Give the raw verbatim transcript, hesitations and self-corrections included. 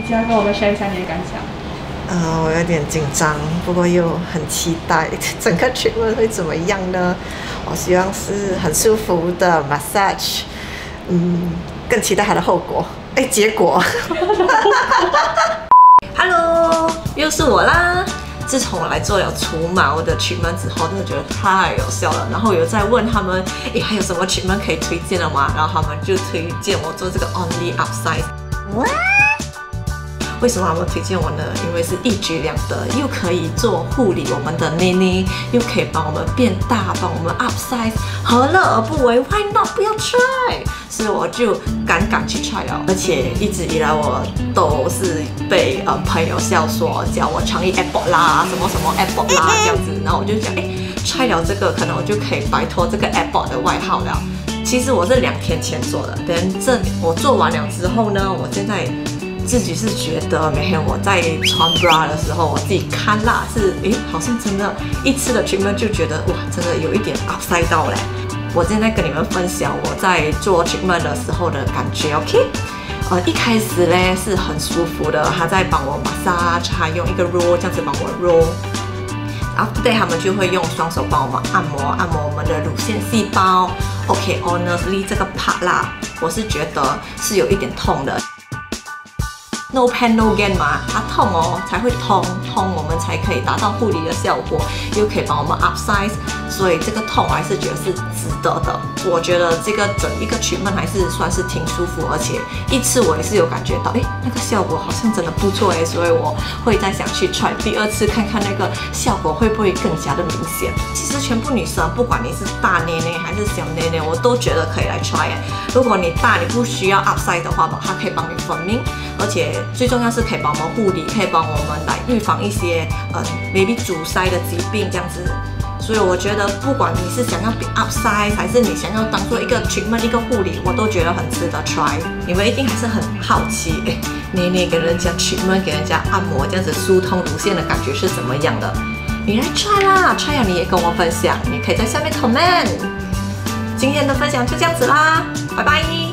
就要跟我们 share 一下你的感想。 呃，我有点紧张，不过又很期待整个 treatment 会怎么样呢？我希望是很舒服的 massage， 嗯，更期待它的后果，哎，结果。 Hello， 又是我啦。自从我来做了除毛的 treatment 之后，真的觉得太有效了。然后有在问他们，诶，还有什么 treatment 可以推荐的吗？然后他们就推荐我做这个 ONLIUPsize。为什么他们推荐我呢？因为是一举两得，又可以做护理我们的内内，又可以帮我们变大，帮我们 upsize， 何乐而不为 ？Why not？ 不要 try！ 所以我就敢敢去 try 了。而且一直以来我都是被嗯朋友笑说叫我创意 Apple 啦，什么什么 Apple 啦这样子，然后我就想，哎 ，try 了这个，可能我就可以摆脱这个 Apple 的外号了。其实我是两天前做的，等这我做完了之后呢，我现在。自己是觉得每天我在穿 bra 的时候，我自己看啦是，诶，好像真的，一次的 treatment 就觉得哇，真的有一点 upside 到嘞。我现在跟你们分享我在做 treatment 的时候的感觉 ，OK？ 呃，一开始呢是很舒服的，他在帮我 massage， 他用一个 roll 这样子帮我 roll。After that， 他们就会用双手帮我们按摩，按摩我们的乳腺细胞。OK，honestly， 这个 part 啦，我是觉得是有一点痛的。No pain no gain 嘛，它痛哦才会通，通我们才可以达到护理的效果，又可以帮我们 upsize， 所以这个痛我还是觉得是值得的。我觉得这个整一个treatment还是算是挺舒服，而且一次我也是有感觉到，哎，那个效果好像真的不错哎，所以我会再想去 try 第二次看看那个效果会不会更加的明显。其实全部女生，不管你是大内内还是小内内，我都觉得可以来 try 哎。如果你大你不需要 upsize 的话嘛，它可以帮你分娩，而且最重要是可以帮我们护理，可以帮我们来预防一些呃 maybe 阻塞的疾病这样子。所以我觉得，不管你是想要 upsize 还是你想要当做一个 treatment 一个护理，我都觉得很值得 try。你们一定还是很好奇，哎，捏捏给人家 treatment 给人家按摩这样子疏通乳腺的感觉是怎么样的？你来 try 啦 ，try 了你也跟我分享，你可以在下面 comment。今天的分享就这样子啦，拜拜。